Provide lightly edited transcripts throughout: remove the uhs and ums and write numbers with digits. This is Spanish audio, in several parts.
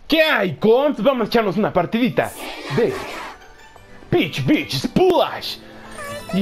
¿Qué hay, cons? Vamos a echarnos una partidita de Peach Beach Splash. Y...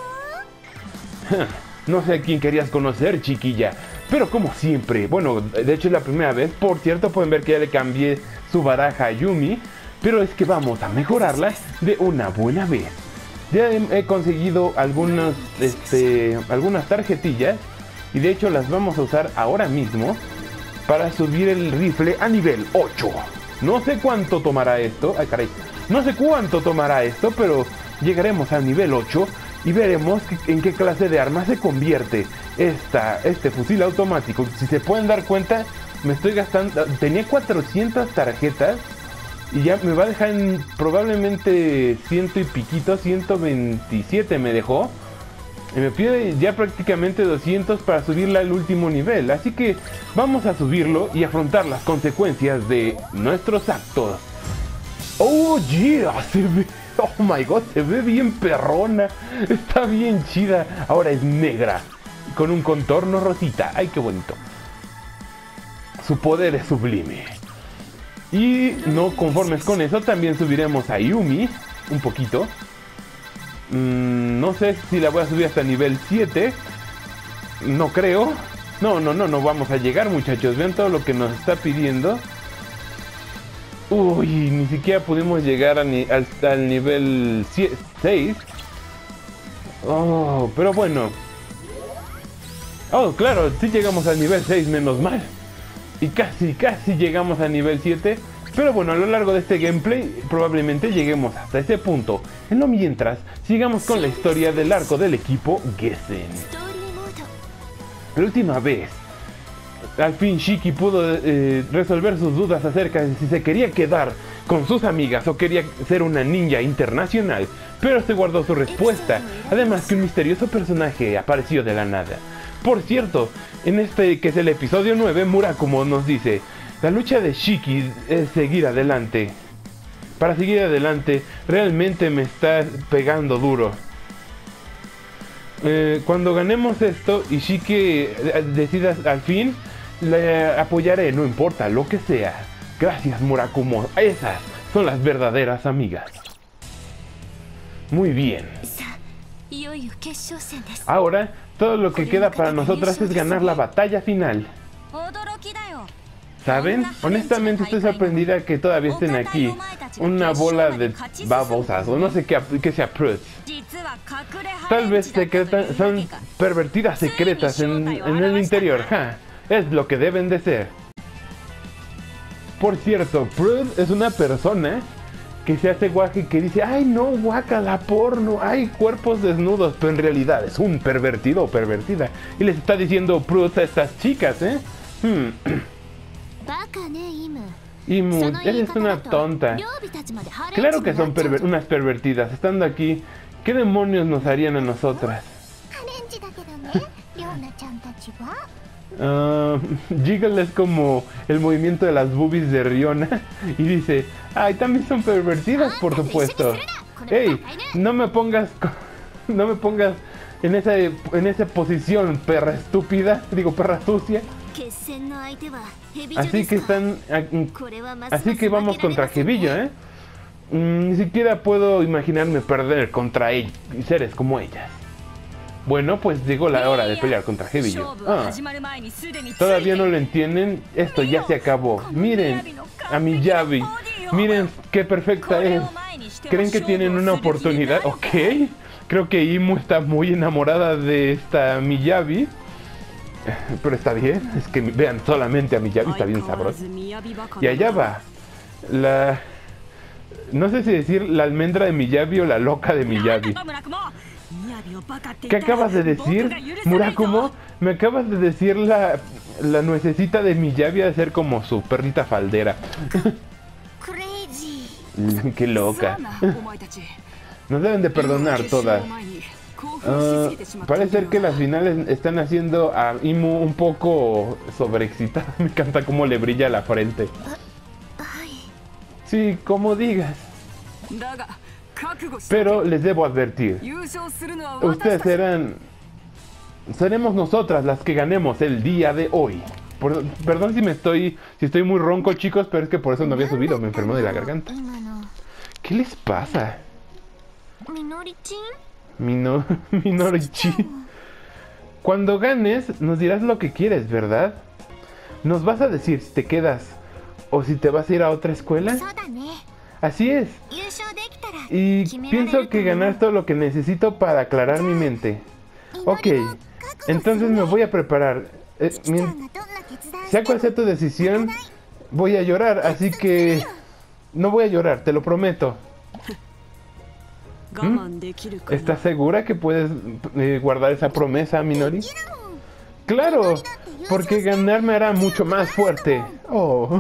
no sé a quién querías conocer, chiquilla, pero como siempre, bueno, de hecho es la primera vez. Por cierto, pueden ver que ya le cambié su baraja a Yumi, pero es que vamos a mejorarla de una buena vez. Ya he conseguido algunas tarjetillas, y de hecho las vamos a usar ahora mismo para subir el rifle a nivel 8. No sé cuánto tomará esto. Ay, caray. No sé cuánto tomará esto, pero llegaremos al nivel 8 y veremos en qué clase de arma se convierte este fusil automático. Si se pueden dar cuenta, me estoy gastando... Tenía 400 tarjetas y ya me va a dejar en probablemente ciento y piquito, 127 me dejó. Y me pide ya prácticamente 200 para subirla al último nivel. Así que vamos a subirlo y afrontar las consecuencias de nuestros actos. Oh yeah, se ve... Oh my god, se ve bien perrona. Está bien chida. Ahora es negra, con un contorno rosita. Ay, qué bonito. Su poder es sublime. Y no conformes con eso, también subiremos a Yumi un poquito. No sé si la voy a subir hasta nivel 7. No creo. No vamos a llegar, muchachos. Vean todo lo que nos está pidiendo. Uy, ni siquiera pudimos llegar hasta el nivel 6. Oh, pero bueno. Oh, claro, sí llegamos al nivel 6, menos mal. Y casi llegamos al nivel 7. Pero bueno, a lo largo de este gameplay probablemente lleguemos hasta ese punto. En lo mientras, sigamos con la historia del arco del equipo Gessen. La última vez, al fin Shiki pudo resolver sus dudas acerca de si se quería quedar con sus amigas o quería ser una ninja internacional. Pero se guardó su respuesta, además que un misterioso personaje apareció de la nada. Por cierto, en este que es el episodio 9, Murakumo nos dice: la lucha de Shiki es seguir adelante. Para seguir adelante, realmente me está pegando duro. Cuando ganemos esto y Shiki decida al fin, le apoyaré, no importa lo que sea. Gracias, Murakumo. Esas son las verdaderas amigas. Muy bien. Ahora, todo lo que queda para nosotras es ganar la batalla final. ¿Saben? Honestamente estoy sorprendida que todavía estén aquí. Una bola de babosas, o no sé qué sea Pruts. Tal vez son pervertidas secretas en el interior. ¡Ja! Es lo que deben de ser. Por cierto, Pruts es una persona que se hace guaje y que dice: ¡ay no, guácala, porno! ¡Hay cuerpos desnudos! Pero en realidad es un pervertido o pervertida. Y les está diciendo Pruts a estas chicas, ¿eh? Imu, eres una tonta. Claro que son unas pervertidas. Estando aquí, ¿qué demonios nos harían a nosotras? Jiggle es como el movimiento de las boobies de Riona. Y dice: ay, también son pervertidas, por supuesto. Hey, no me pongas en esa posición, perra estúpida. Digo, perra sucia. Así que vamos contra Hebillo, ¿eh? Ni siquiera puedo imaginarme perder contra seres como ellas. Bueno, pues llegó la hora de pelear contra Hebillo. Todavía no lo entienden. Esto ya se acabó. Miren a Miyabi. Miren qué perfecta es. ¿Creen que tienen una oportunidad? Ok. Creo que Imu está muy enamorada de esta Miyabi. Pero está bien, es que vean solamente a Miyabi, está bien sabroso. Y allá va no sé si decir la almendra de Miyabi o la loca de Miyabi. ¿Qué acabas de decir, Murakumo? Me acabas de decir la nuececita de Miyabi a ser como su perrita faldera. Qué loca. Nos deben de perdonar todas. Parece ser que las finales están haciendo a Imu un poco sobreexcitada. Me encanta cómo le brilla la frente. Sí, como digas. Pero les debo advertir, seremos nosotras las que ganemos el día de hoy. Perdón si estoy muy ronco, chicos, pero es que por eso no había subido, me enfermó de la garganta. ¿Qué les pasa? Minorichi. Cuando ganes, nos dirás lo que quieres, ¿verdad? ¿Nos vas a decir si te quedas o si te vas a ir a otra escuela? Así es. Y pienso que ganar todo lo que necesito para aclarar mi mente. Ok, entonces me voy a preparar. Sea cual sea tu decisión, voy a llorar, así que... No voy a llorar, te lo prometo. ¿Estás segura que puedes guardar esa promesa, Minori? ¡Claro! Porque ganar me hará mucho más fuerte. Oh.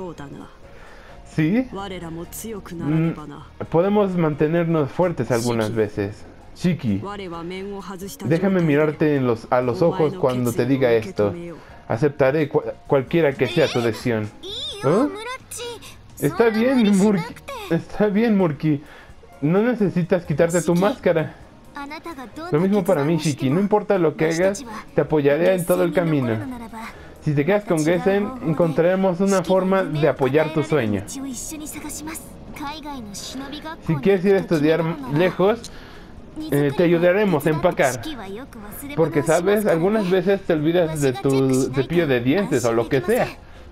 ¿Sí? Podemos mantenernos fuertes algunas veces. Shiki, déjame mirarte a los ojos cuando te diga esto. Aceptaré cualquiera que sea tu decisión. ¿Oh? Está bien, Murky. Está bien, Murky. No necesitas quitarte tu máscara. Lo mismo para mí, Shiki. No importa lo que hagas, te apoyaré en todo el camino. Si te quedas con Gessen, encontraremos una forma de apoyar tu sueño. Si quieres ir a estudiar lejos, te ayudaremos a empacar. Porque, ¿sabes? Algunas veces te olvidas de tu cepillo de dientes o lo que sea.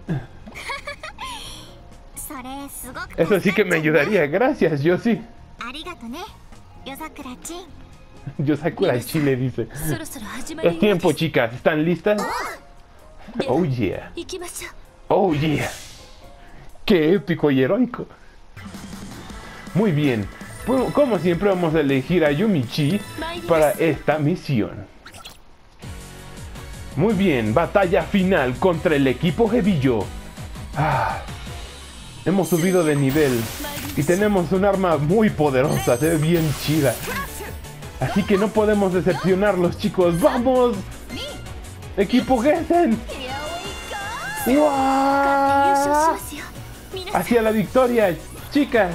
Eso sí que me ayudaría. Gracias, Yoshi. Yosakura-chin le dice. Es tiempo, chicas. ¿Están listas? Oh yeah. Oh yeah. Qué épico y heroico. Muy bien. Como siempre vamos a elegir a Yumichi para esta misión. Muy bien. Batalla final contra el equipo Hebillo. Hemos subido de nivel y tenemos un arma muy poderosa, se ve bien chida. Así que no podemos decepcionarlos, chicos. ¡Vamos! ¡Equipo Gessen! ¡Wow! ¡Hacia la victoria, chicas!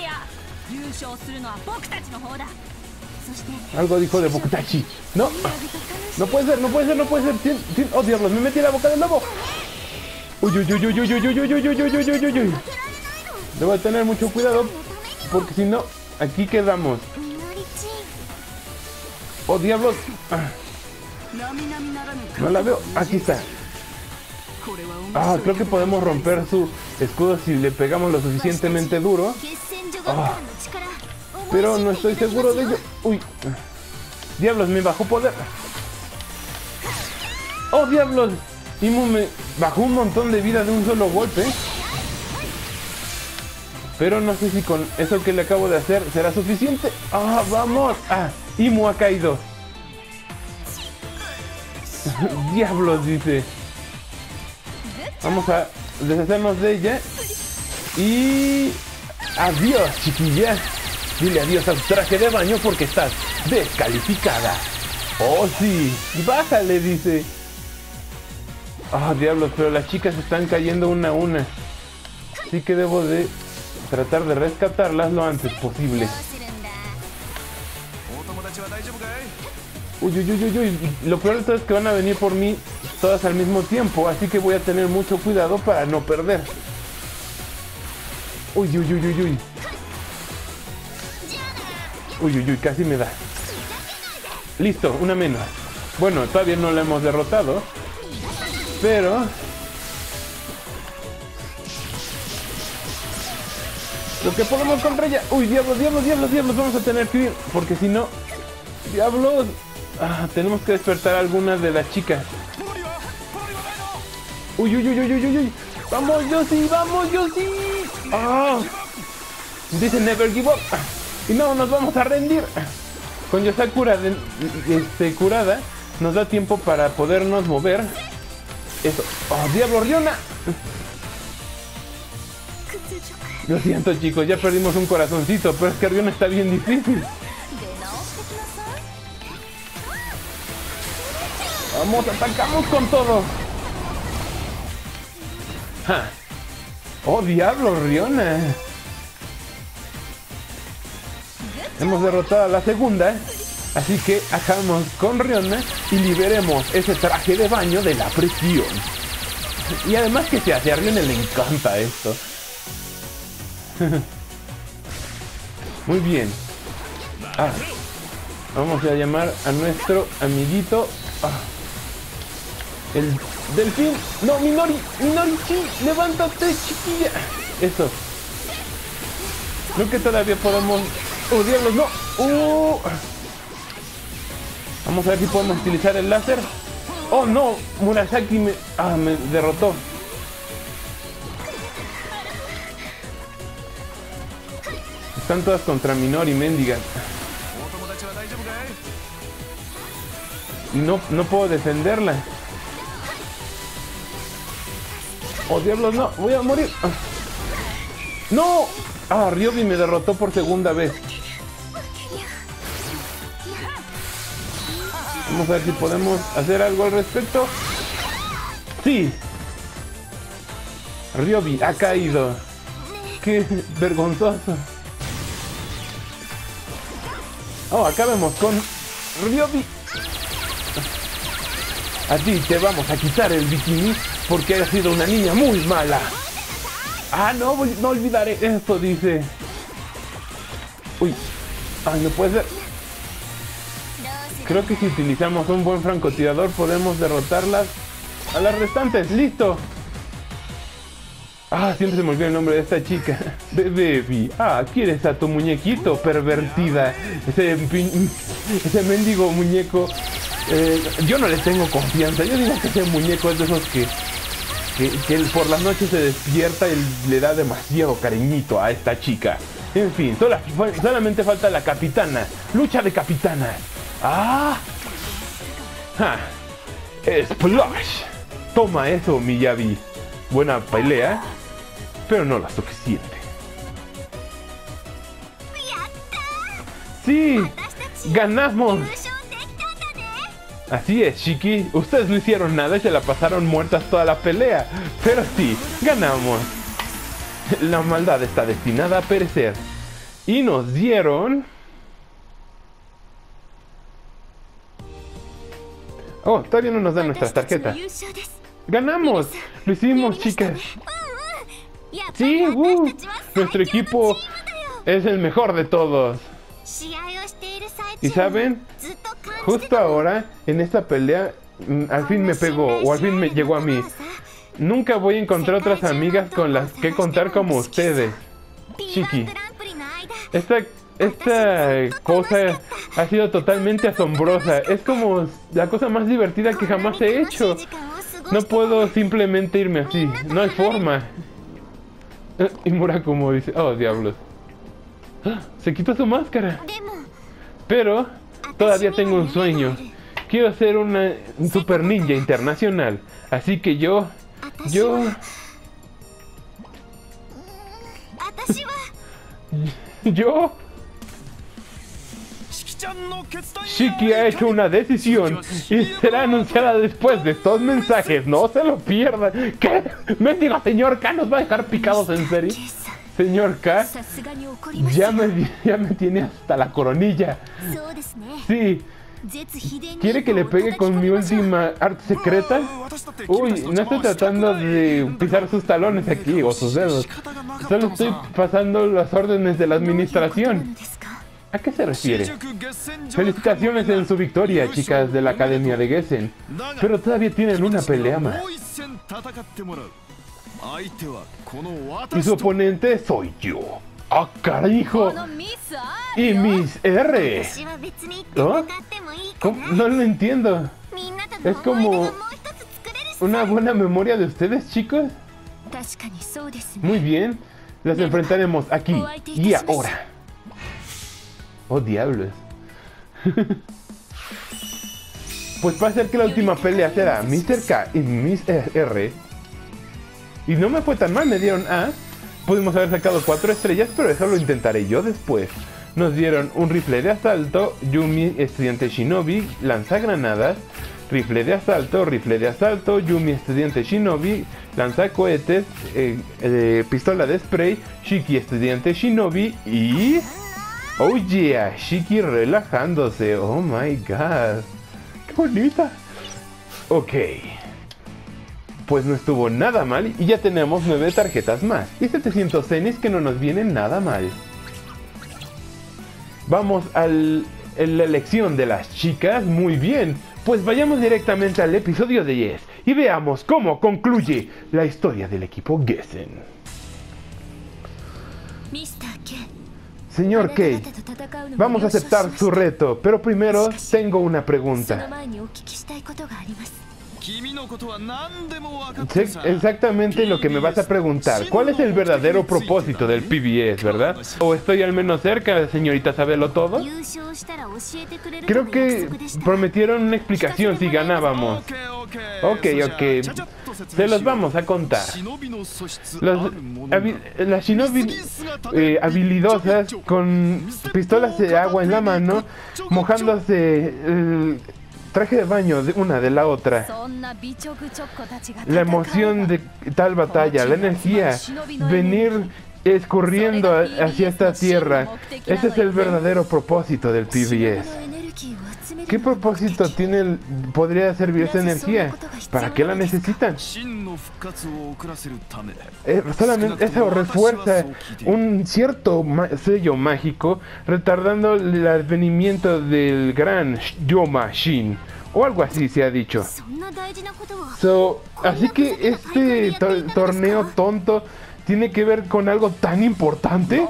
Algo dijo de Bokutachi. ¡No! ¡No puede ser, no puede ser, no puede ser! ¡Oh, diablos! ¡Me metí en la boca del lobo! ¡Uy, uy, uy, uy, uy, uy, uy, uy, uy, uy, uy, uy, uy, uy! Debo tener mucho cuidado, porque si no, aquí quedamos. ¡Oh, diablos! No la veo. Aquí está. Creo que podemos romper su escudo si le pegamos lo suficientemente duro. Pero no estoy seguro de ello. ¡Uy! ¡Diablos! Me bajó poder. ¡Oh, diablos! Imu me bajó un montón de vida de un solo golpe. Pero no sé si con eso que le acabo de hacer será suficiente. ¡Vamos! Imu ha caído. Diablos, dice. Vamos a deshacernos de ella. Y... adiós, chiquilla. Dile adiós a tu traje de baño porque estás descalificada. ¡Oh, sí! ¡Bájale!, dice. Diablos, pero las chicas están cayendo una a una. Así que debo de tratar de rescatarlas lo antes posible. Uy, uy, uy, uy, uy. Lo peor de todo es que van a venir por mí todas al mismo tiempo. Así que voy a tener mucho cuidado para no perder. Uy, uy, uy, uy, uy. Uy, uy, uy, casi me da. Listo, una menos. Bueno, todavía no la hemos derrotado. Pero... lo que podemos contra ella. Uy, diablos, diablos, diablos, diablos. Vamos a tener que ir. Porque si no... diablos. Tenemos que despertar a algunas de las chicas. Uy, uy, uy, uy, uy, uy. Vamos, Yoshi, vamos, Yoshi. Dice never give up. Y no, nos vamos a rendir. Con Yosakura curada, nos da tiempo para podernos mover. Eso. ¡Diablo, Riona! Lo siento, chicos, ya perdimos un corazoncito, pero es que Riona está bien difícil. Vamos, atacamos con todo. ¡Oh, diablo, Riona! Hemos derrotado a la segunda, así que hagamos con Riona y liberemos ese traje de baño de la prisión. Y además que se hace, a Rione le encanta esto. Muy bien. Vamos a llamar a nuestro amiguito. El delfín. No, Minori, sí, levántate, chiquilla. Eso. Creo que todavía podemos... ¡Oh, diablos, no! Vamos a ver si podemos utilizar el láser. ¡Oh, no! Murasaki me derrotó. Están todas contra Minori, mendigas. Y no puedo defenderla. ¡Oh, diablos, no! ¡Voy a morir! ¡No! Ryobi me derrotó por segunda vez. Vamos a ver si podemos hacer algo al respecto. ¡Sí! Ryobi ha caído. ¡Qué vergonzoso! Acá vemos con Ryobi. A ti te vamos a quitar el bikini porque has sido una niña muy mala. No olvidaré esto, dice. Uy. No puede ser. Creo que si utilizamos un buen francotirador podemos derrotarlas a las restantes. ¡Listo! Siempre se me olvida el nombre de esta chica. Baby. ¿Quieres a tu muñequito, pervertida? Ese mendigo muñeco. Yo no le tengo confianza. Yo digo que ese muñeco es de esos que por las noches se despierta y le da demasiado cariñito a esta chica. En fin, solamente falta la capitana. Lucha de capitanas. Splash. Toma eso, Miyabi. Buena pelea, pero no lo suficiente. ¡Sí! ¡Ganamos! Así es, Shiki. Ustedes no hicieron nada y se la pasaron muertas toda la pelea. Pero sí, ganamos. La maldad está destinada a perecer. Y nos dieron... todavía no nos dan nuestras tarjetas. ¡Ganamos! ¡Lo hicimos, chicas! ¡Sí! Nuestro equipo es el mejor de todos. ¿Y saben? Justo ahora, en esta pelea, al fin me pegó, o al fin me llegó a mí. Nunca voy a encontrar otras amigas con las que contar como ustedes. Shiki. Esta cosa ha sido totalmente asombrosa. Es como la cosa más divertida que jamás he hecho. No puedo simplemente irme así. No hay forma. Y Murakumo dice... ¡Oh, diablos! Se quitó su máscara. Pero todavía tengo un sueño. Quiero ser un super ninja internacional. Así que yo... Shiki ha hecho una decisión y será anunciada después de estos mensajes. No se lo pierdan. ¿Qué? Mendigo señor K nos va a dejar picados, en serio. Señor K ya me tiene hasta la coronilla. Sí. ¿Quiere que le pegue con mi última arte secreta? Uy, no estoy tratando de pisar sus talones aquí o sus dedos. Solo estoy pasando las órdenes de la administración. ¿A qué se refiere? Felicitaciones en su victoria, chicas de la Academia de Gessen. Pero todavía tienen una pelea más. Y su oponente soy yo. ¡Ah, carajo! Y Miss R. ¿Oh? ¿Cómo? No lo entiendo. Es como una buena memoria de ustedes, chicos. Muy bien. Las enfrentaremos aquí y ahora. ¡Oh, diablos! Pues va a ser que la última pelea será Mr. K y Miss R. Y no me fue tan mal, me dieron A. Pudimos haber sacado 4 estrellas, pero eso lo intentaré yo después. Nos dieron un rifle de asalto, Yumi, estudiante Shinobi, lanzagranadas, rifle de asalto, Yumi, estudiante Shinobi, lanzacohetes, pistola de spray, Shiki, estudiante Shinobi y... ¡Oh yeah! Shiki relajándose. ¡Oh my god! ¡Qué bonita! Ok. Pues no estuvo nada mal y ya tenemos 9 tarjetas más. Y 700 cenis que no nos vienen nada mal. Vamos a la elección de las chicas. Muy bien. Pues vayamos directamente al episodio de Yes y veamos cómo concluye la historia del equipo Gessen. Señor Kei, vamos a aceptar su reto, pero primero tengo una pregunta. Sé exactamente lo que me vas a preguntar. ¿Cuál es el verdadero propósito del PBS, verdad? ¿O estoy al menos cerca, señorita Sabelo todo? Creo que prometieron una explicación si ganábamos. Ok. Se los vamos a contar. Las shinobi habilidosas con pistolas de agua en la mano, mojándose el traje de baño de una de la otra. La emoción de tal batalla, la energía, venir escurriendo hacia esta tierra. Ese es el verdadero propósito del PBS. ¿Qué propósito podría servir esa energía? ¿Para qué la necesitan? Solamente eso refuerza un cierto sello mágico, retardando el advenimiento del gran Yoma Shin, o algo así se ha dicho. Así que este torneo tonto tiene que ver con algo tan importante.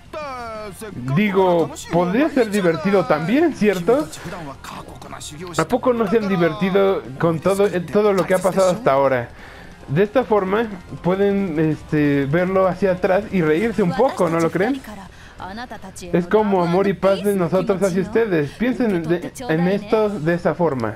Digo, podría ser divertido también, ¿cierto? ¿A poco no se han divertido con todo lo que ha pasado hasta ahora? De esta forma pueden verlo hacia atrás y reírse un poco, ¿no lo creen? Es como amor y paz de nosotros hacia ustedes. Piensen en esto de esa forma.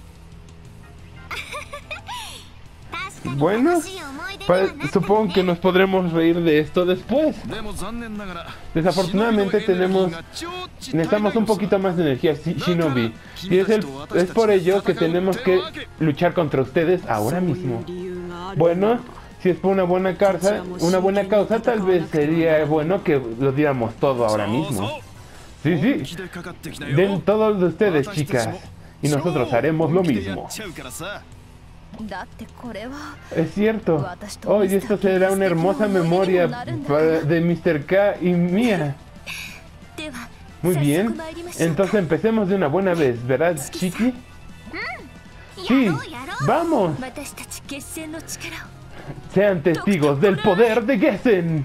Bueno, supongo que nos podremos reír de esto después. Desafortunadamente necesitamos un poquito más de energía, Shinobi. Y es por ello que tenemos que luchar contra ustedes ahora mismo. Bueno, si es por una buena causa, tal vez sería bueno que lo diéramos todo ahora mismo. Sí. Den todo de ustedes, chicas. Y nosotros haremos lo mismo. Es cierto. Hoy esto será una hermosa memoria de Mr. K y mía. Muy bien. Entonces empecemos de una buena vez, ¿verdad, Chiki? Sí, vamos. Sean testigos del poder de Gessen.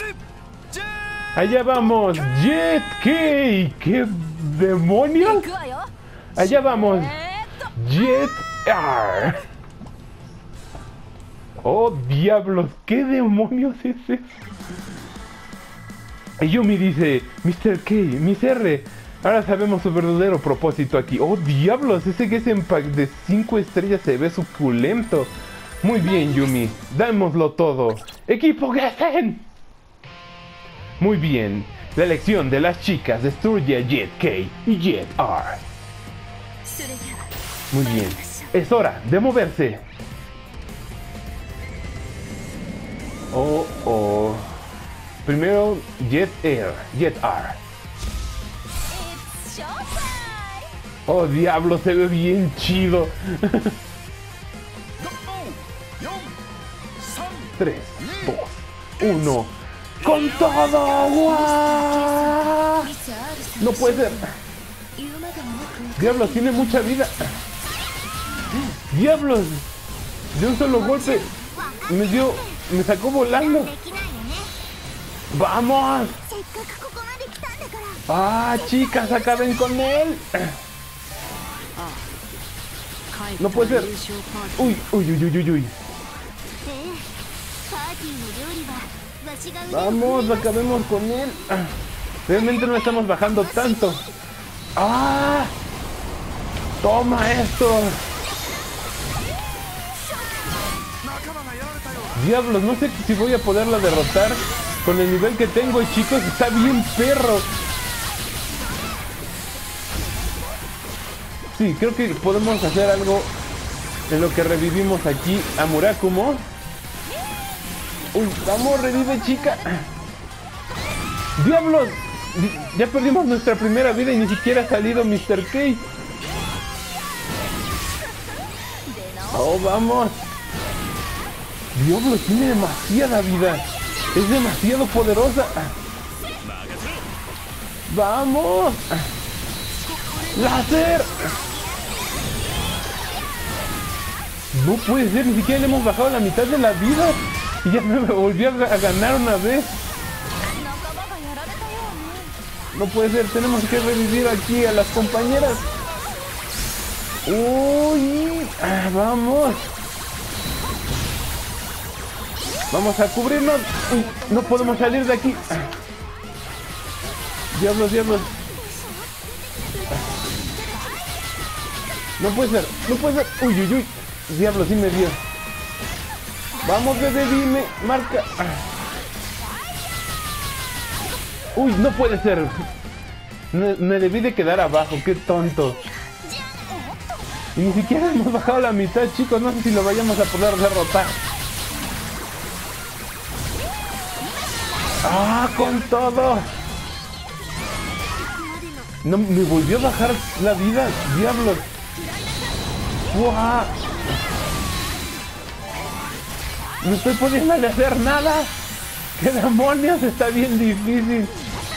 Allá vamos, Jet Kei. ¿Qué demonios? Allá vamos, Jet R. ¡Oh, diablos! ¿Qué demonios es eso? Y Yumi dice, Mr. K, Miss R, ahora sabemos su verdadero propósito aquí. ¡Oh, diablos! Ese Gessen Pack de 5 estrellas se ve suculento. Muy bien, Yumi. Dámoslo todo. ¡Equipo Gessen! Muy bien. La elección de las chicas destruye a Jet K y Jet R. Muy bien. Es hora de moverse. Oh. Primero Jet R. Oh, diablo, se ve bien chido. 3, 2, 1. ¡Con todo! ¡Wow! No puede ser. Diablos, tiene mucha vida. Diablos. De un solo golpe me sacó volando. ¡Vamos! ¡Ah, chicas! ¡Acaben con él! No puede ser. Uy. Vamos, acabemos con él. Realmente no estamos bajando tanto. ¡Ah! ¡Toma esto! Diablos, no sé si voy a poderla derrotar con el nivel que tengo, chicos. Está bien perro. Sí, creo que podemos hacer algo en lo que revivimos aquí a Murakumo. Uy, vamos, revive, chica. Diablos, ya perdimos nuestra primera vida y ni siquiera ha salido Mr. K. Oh, vamos. Diablo, tiene demasiada vida. Es demasiado poderosa. ¡Vamos! ¡Láser! No puede ser, ni siquiera le hemos bajado la mitad de la vida. Y ya me volvió a ganar una vez. No puede ser, tenemos que revivir aquí a las compañeras. ¡Uy! ¡Vamos! Vamos a cubrirnos. Uy, no podemos salir de aquí. Diablos, diablos. No puede ser, no puede ser. Uy, uy, uy. Diablos, sí me dio. Vamos, bebé, dime, marca. Uy, no puede ser. Me debí de quedar abajo, qué tonto. Y ni siquiera hemos bajado la mitad, chicos. No sé si lo vayamos a poder derrotar. ¡Ah, con todo! No, me volvió a bajar la vida, diablos. ¡Wow! No estoy pudiéndole hacer nada. ¡Qué demonios! Está bien difícil.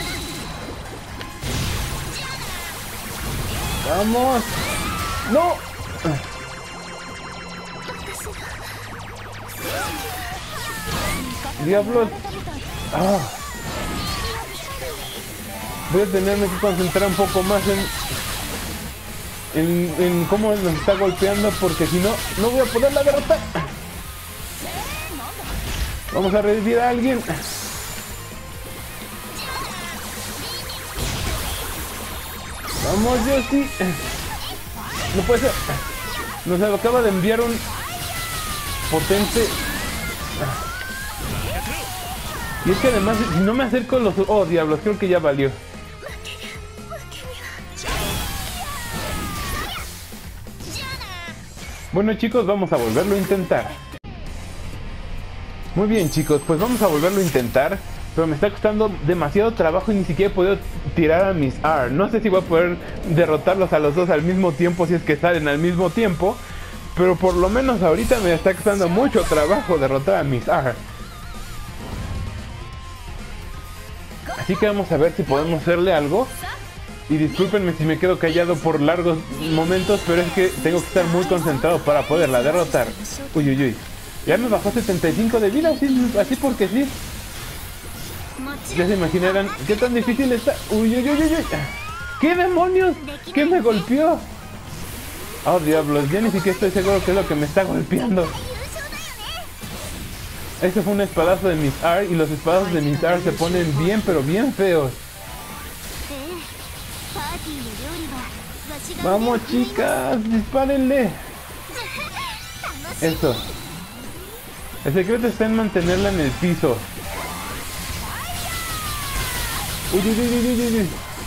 ¡Vamos! ¡No! ¡Diablos! ¡Ah! Voy a tenerme que concentrar un poco más en cómo nos está golpeando, porque si no, no voy a poderla derrotar. Vamos a revivir a alguien. Vamos, Yoshi. No puede ser. Nos acaba de enviar un potente. Y es que además, si no me acerco los... Oh, diablos, creo que ya valió. Bueno, chicos, vamos a volverlo a intentar. Muy bien, chicos, pues vamos a volverlo a intentar. Pero me está costando demasiado trabajo y ni siquiera he podido tirar a mis R. No sé si voy a poder derrotarlos a los dos al mismo tiempo, si es que salen al mismo tiempo. Pero por lo menos ahorita me está costando mucho trabajo derrotar a mis R. Así que vamos a ver si podemos hacerle algo. Y discúlpenme si me quedo callado por largos momentos, pero es que tengo que estar muy concentrado para poderla derrotar. Uy, uy, uy. Ya me bajó 75 de vida, así porque sí. Ya se imaginarán qué tan difícil está. Uy, uy, uy, uy, uy. ¿Qué demonios? ¿Qué me golpeó? Oh, diablos, ya ni siquiera estoy seguro qué es lo que me está golpeando. Ese fue un espadazo de mis R, y los espadazos de mis R se ponen bien, pero bien feos. Vamos, chicas, dispárenle. Eso. El secreto está en mantenerla en el piso. Uy, uy, uy, uy, uy, uy.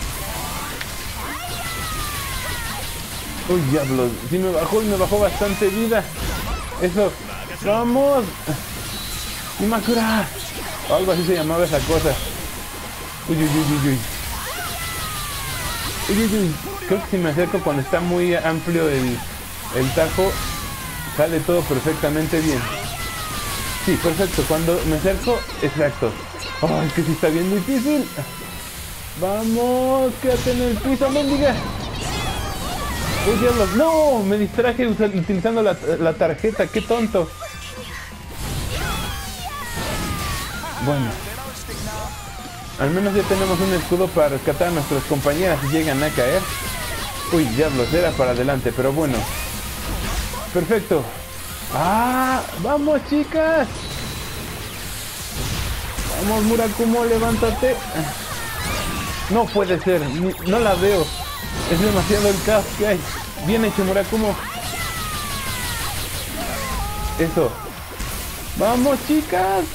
Uy, diablos, sí me bajó y me bajó bastante vida. Eso, vamos. Imakura. O algo así se llamaba esa cosa. Uy, uy, uy, uy, uy. Uy, uy, uy. Creo que si me acerco cuando está muy amplio el tajo, sale todo perfectamente bien. Sí, perfecto. Cuando me acerco, exacto. Oh, es que sí está bien difícil. Vamos, quédate en el piso, mendiga. Uy, diablos, no, me distraje utilizando la tarjeta, qué tonto. Bueno, al menos ya tenemos un escudo para rescatar a nuestras compañeras si llegan a caer. Uy, diablos, era para adelante, pero bueno. Perfecto. ¡Ah! ¡Vamos, chicas! Vamos, Murakumo, levántate. No puede ser, no la veo. Es demasiado el caos que hay. Bien hecho, Murakumo. Eso. ¡Vamos, chicas!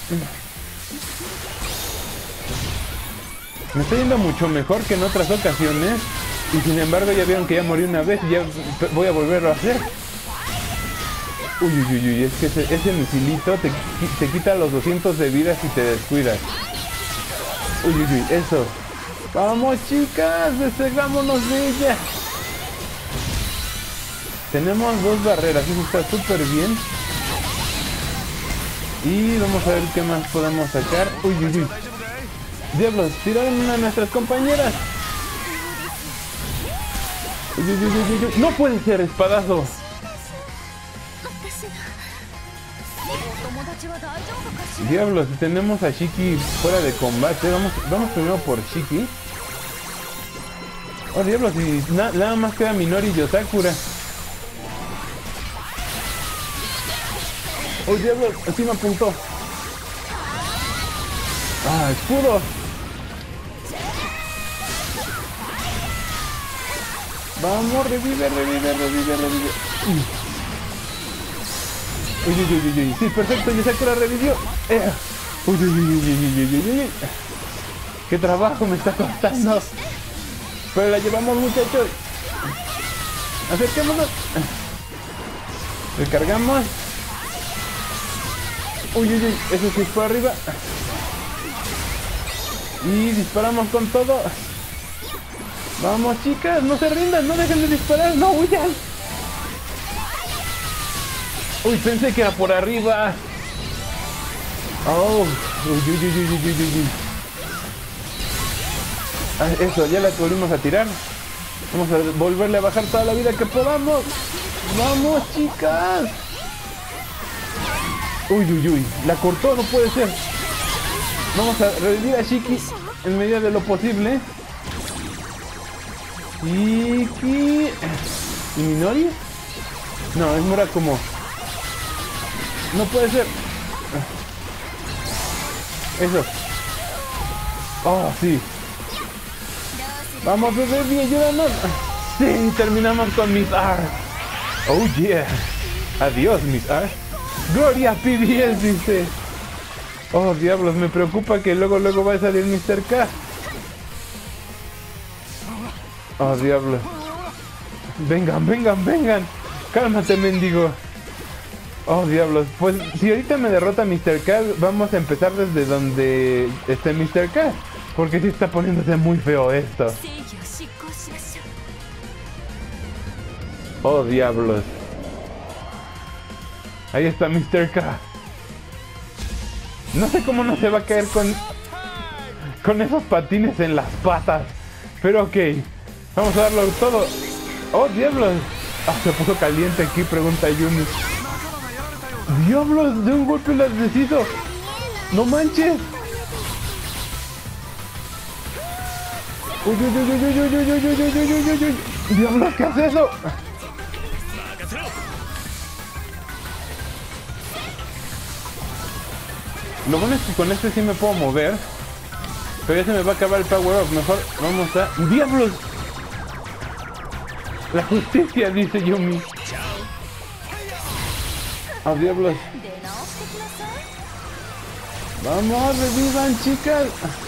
Me está yendo mucho mejor que en otras ocasiones. Y sin embargo ya vieron que ya morí una vez y ya voy a volverlo a hacer. Uy, uy, uy, uy, es que ese misilito te quita los 200 de vida si te descuidas. Uy, uy, uy, eso. Vamos, chicas, deshagámonos de ella. Tenemos dos barreras, eso está súper bien. Y vamos a ver qué más podemos sacar. Uy, uy, uy. Diablos, tiraron una de nuestras compañeras. Uy, uy, uy, uy, uy. No puede ser, espadazo. Diablos, tenemos a Shiki fuera de combate. Vamos primero por Shiki. Oh, diablos, y nada más queda Minori y Yosakura. Oh, diablos, así me apuntó. Ah, escudo. Vamos, revive. Uy, uy, uy, uy, uy. Sí, perfecto, Yosakura revivió. Uy, uy, uy, uy, uy, uy. Qué trabajo me está costando. Pero la llevamos, muchachos. Acerquémonos. Recargamos. Uy, uy, uy. Eso sí fue arriba. Y disparamos con todo. Vamos, chicas. No se rindan. No dejen de disparar. No huyan. Uy, pensé que era por arriba. Oh. Uy, uy, uy, uy, uy, uy, uy. Ah, eso, ya la volvimos a tirar. Vamos a volverle a bajar toda la vida que podamos. ¡Vamos, chicas! Uy, uy, uy. La cortó, no puede ser. Vamos a revivir a Shiki en medida de lo posible. Shiki. ¿Y Minori? No, es Murakumo. No puede ser. Eso. Oh, sí. Vamos, bebé, ayúdanos. Sí, terminamos con Miss R. Oh, yeah. Adiós, Miss R. Gloria PBS, dice. Oh, diablos, me preocupa que luego va a salir Mr. K. Oh, diablos. Vengan. Cálmate, mendigo. Oh, diablos. Pues si ahorita me derrota Mr. K, vamos a empezar desde donde esté Mr. K. Porque sí está poniéndose muy feo esto. Oh, diablos. Ahí está Mr. K. No sé cómo no se va a caer con esos patines en las patas. Pero ok. Vamos a darlo todo. Oh, diablos. Ah, se puso caliente aquí, pregunta Yumi. Diablos, de un golpe las deshizo. No manches. Uy, diablos, ¿qué hace eso? Lo bueno es que con este sí me puedo mover. Pero ya se me va a acabar el power up. Mejor vamos a... ¡Diablos! La justicia, dice Yumi. ¡Oh, diablos! ¡Vamos, revivan, chicas!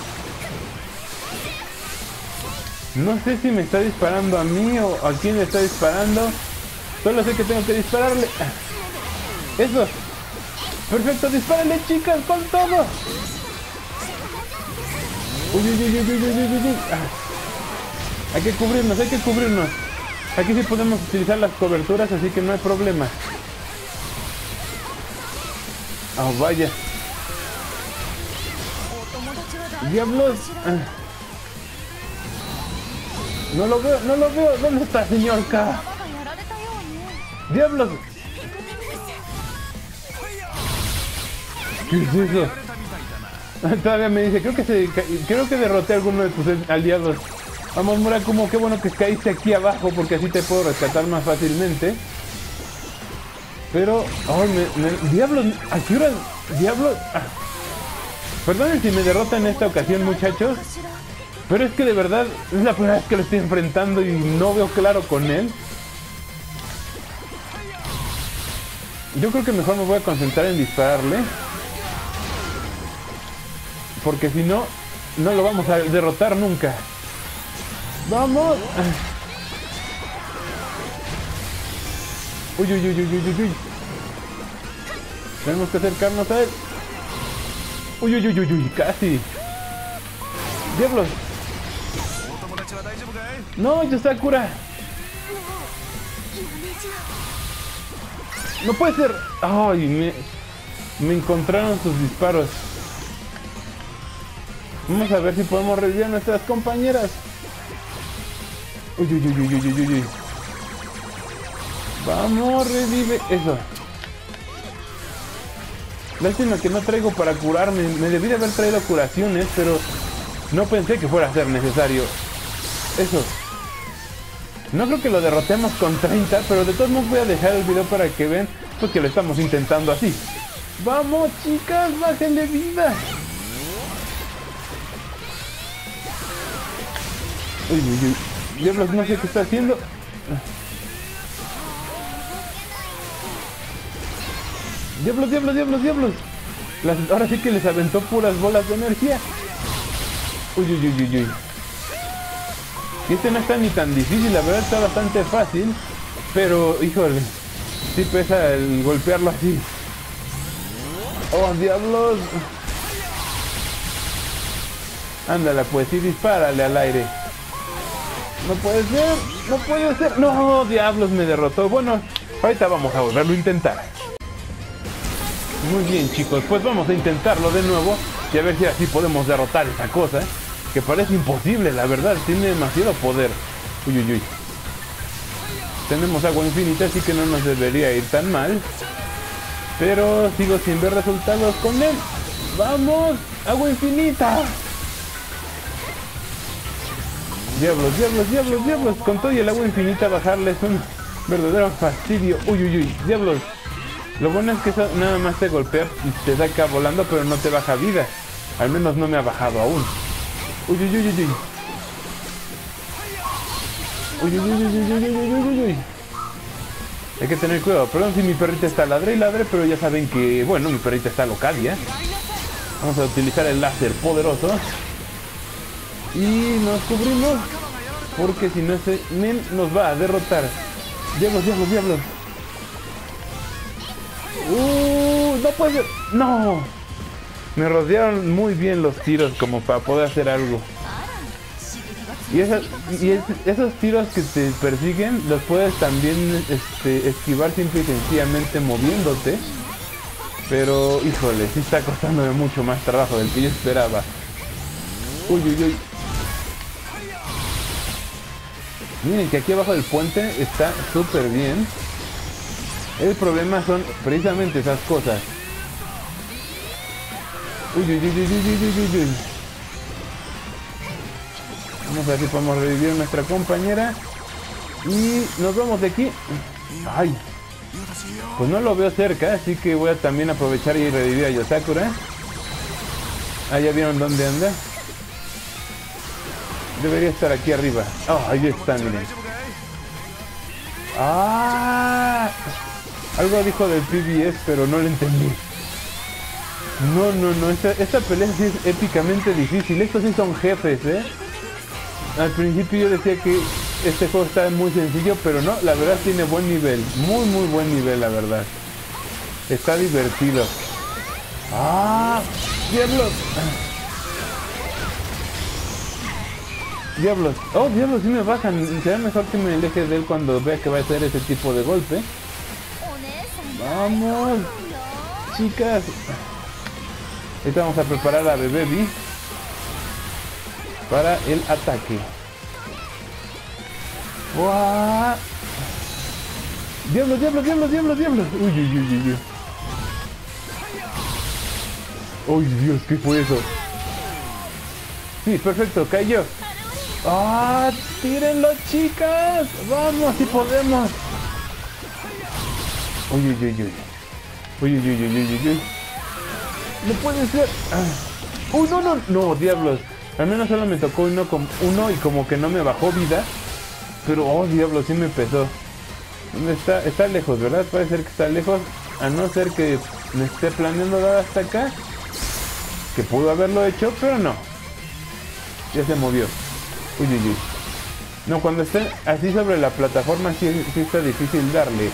No sé si me está disparando a mí o a quién le está disparando. Solo sé que tengo que dispararle. ¡Eso! ¡Perfecto! ¡Dispárale, chicas! ¡Con todo! ¡Uy! Hay que cubrirnos. Aquí sí podemos utilizar las coberturas, así que no hay problema. ¡Oh, vaya! ¡Diablos! No lo veo. ¿Dónde está, señor K? ¡Diablos! ¿Qué es eso? Todavía me dice, creo que derroté a alguno de tus aliados. Vamos, Murakumo, qué bueno que caíste aquí abajo porque así te puedo rescatar más fácilmente. Pero... ¡Oh, diablos! ¿A qué hora? ¡Diablos! Ah. Perdonen si me derrotan en esta ocasión, muchachos. Pero es que de verdad es la primera vez que lo estoy enfrentando y no veo claro con él. Yo creo que mejor me voy a concentrar en dispararle. Porque si no, no lo vamos a derrotar nunca. ¡Vamos! Uy. Tenemos que acercarnos a él. Uy, casi. ¡Diablos! ¡No, Yosakura! ¡No puede ser! ¡Ay, Me encontraron sus disparos. Vamos a ver si podemos revivir a nuestras compañeras. Uy, uy, uy, uy, uy, uy, uy. Vamos, revive. Eso. Lástima que no traigo para curarme. Me debí de haber traído curaciones, pero no pensé que fuera a ser necesario. Eso. No creo que lo derrotemos con 30, pero de todos modos voy a dejar el video para que vean pues que lo estamos intentando así. ¡Vamos, chicas! ¡Bájenle vida! Uy, uy, uy. Diablos, no sé qué está haciendo. Diablos, diablos, diablos, diablos. Ahora sí que les aventó puras bolas de energía. Uy, uy, uy, uy, uy. Y este no está ni tan difícil, la verdad está bastante fácil. Pero, híjole, sí pesa el golpearlo así. ¡Oh, diablos! Ándala, pues, sí, dispárale al aire. No puede ser, no puede ser. No, diablos, me derrotó. Bueno, ahorita vamos a volverlo a intentar. Muy bien, chicos, pues vamos a intentarlo de nuevo y a ver si así podemos derrotar esa cosa, que parece imposible, la verdad, tiene demasiado poder. Uy, uy, uy. Tenemos agua infinita, así que no nos debería ir tan mal. Pero sigo sin ver resultados con él. ¡Vamos! ¡Agua infinita! Diablos, diablos, diablos, diablos. Con todo y el agua infinita bajarle es un verdadero fastidio. Uy, uy, uy. Diablos. Lo bueno es que eso nada más te golpea y te saca volando, pero no te baja vida. Al menos no me ha bajado aún. Uy, uy, uy, uy, uy. Uy, uy, uy, uy, uy, uy, uy, uy, uy. Hay que tener cuidado. Perdón si mi perrita está ladre y ladre, pero ya saben que, bueno, mi perrita está locadia. Vamos a utilizar el láser poderoso. Y nos cubrimos, porque si no ese men nos va a derrotar. Diablos, diablos, diablos. No puede ser. No. Me rodearon muy bien los tiros como para poder hacer algo. Y esos tiros que te persiguen los puedes también esquivar simple y sencillamente moviéndote. Pero, híjole, sí está costándome mucho más trabajo del que yo esperaba. Uy, uy, uy. Miren que aquí abajo del puente está súper bien. El problema son precisamente esas cosas. Uy, uy, uy, uy, uy, uy, uy, uy. Vamos a ver si podemos revivir a nuestra compañera. Y nos vamos de aquí. Ay. Pues no lo veo cerca, así que voy a también aprovechar y revivir a Yosakura. Ah, ya vieron dónde anda. Debería estar aquí arriba. Oh, ahí está, miren. Ah, algo dijo del PBS, pero no lo entendí. No, no, no. Esta pelea sí es épicamente difícil. Estos sí son jefes, ¿eh? Al principio yo decía que este juego está muy sencillo, pero no, la verdad tiene buen nivel. Muy, muy buen nivel, la verdad. Está divertido. ¡Ah! ¡Diablos! ¡Diablos! ¡Oh, diablos! Sí me bajan. Será mejor que me aleje de él cuando vea que va a hacer ese tipo de golpe. ¡Vamos! ¡Chicas! Ahorita vamos a preparar a Bebebi para el ataque. ¡Wow! ¡Diablos, diablos, diablos, diablos, diablos! ¡Uy, uy, uy, uy! ¡Uy, Dios! ¿Qué fue eso? Sí, perfecto, cayó. ¡Ah! ¡Tírenlo, chicas! ¡Vamos, si podemos! ¡Uy, uy, uy, uy! ¡Uy, uy, uy, uy, uy, uy! ¡No puede ser! Ah. ¡Uy, no, no! ¡No, diablos! Al menos solo me tocó uno y como que no me bajó vida. Pero, oh, diablos, sí me pesó. ¿Dónde está? Está lejos, ¿verdad? Puede ser que está lejos. A no ser que me esté planeando dar hasta acá. Que pudo haberlo hecho, pero no. Ya se movió. Uy, uy, uy. No, cuando esté así sobre la plataforma sí está difícil darle.